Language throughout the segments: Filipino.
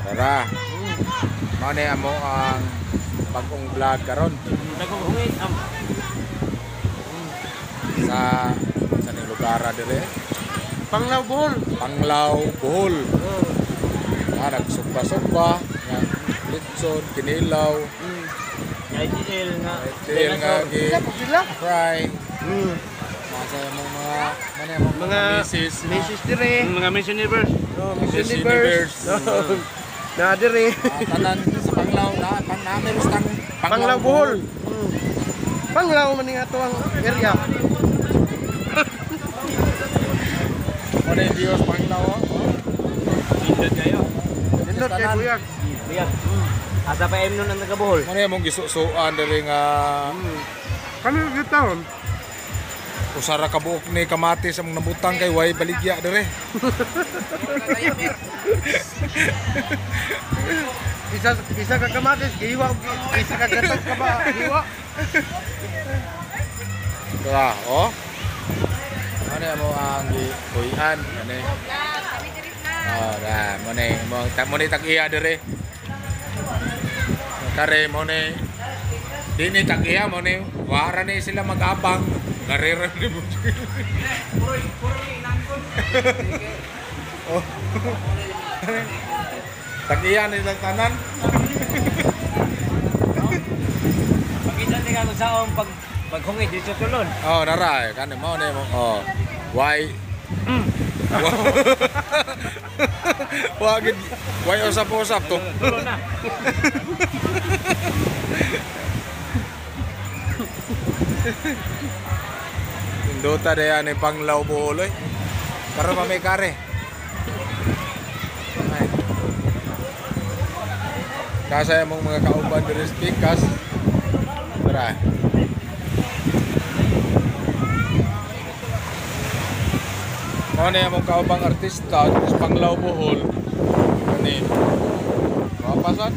Tara. Mao ni amo ang bagong vlog karon Nagkuhungit sa ning lugar dire. Panglao Bohol. Panglao Bohol. Nagsugba-sugba nga litson, kinilaw. ITL nga. ITL nga fry. Masa mga Misis dire. Mga Miss Universe. Miss Universe. Na dire. Tanan sa Panglao na namin stang Panglao Bohol. Panglao man nga to ang area. Ano yung Diyos Panglao? Indot kayo. Indot kayo buyag. Buyag. Asa pa nun ang nagabuhol. Ano yung mong gisusuan dali nga Kami yung taon. usara ka buok ni kamati sa mong nabutang kay way baligya dire. Isa ka kamatis, giwa. Isa ka gatas ka ba, giwa. Kaya, oh. Ano mo ang kuyan? Ano eh? Oh, dah. Mo ni tag-iya dire. Kare mo ni di ni tag-iya mo ni wara ni sila mag-abang. Garera ni mo. Oh. Tag-iya ni lang tanan. Pag-isa ni ka sa paghungit dito tulon. Oh, naray kan mo ni mo. Oh. Why? Wagid. Why usap-usap to? Tulon na. Indota de ani Panglao Bohol eh. Para may kare. Ay. Kasaya mong mga kauban diri sa Pikas. Tara. Ano yung mga kaubang artista sa Panglao Bohol? Ano yun? Mapasan?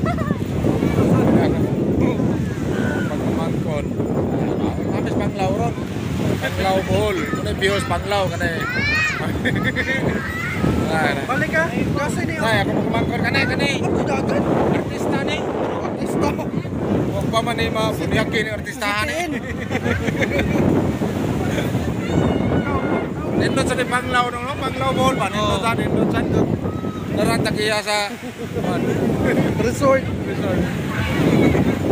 Pagmangkon. Kami sa Panglao ron. Panglao Bohol. Ano yung Bios Panglao? Balik ka. Kasi ni. Ay, ako magmangkon. Kanay. Artista ni. Artista. Huwag pa man yung mga bunyakin ng artistahan eh. Nindot sa Panglao no, Panglao Bohol ba? Nindot sa Narantag iya sa Resort.